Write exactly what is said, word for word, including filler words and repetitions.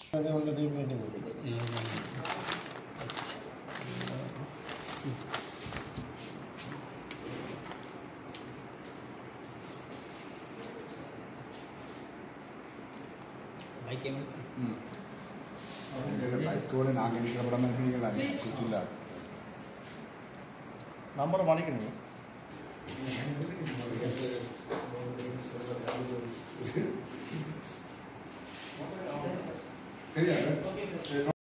பைக்கோட நாங்கள் நிற்கிற படம் இருக்கிறீங்களா சுற்றுலா நம்பரை மாணிக்கணும் சரியா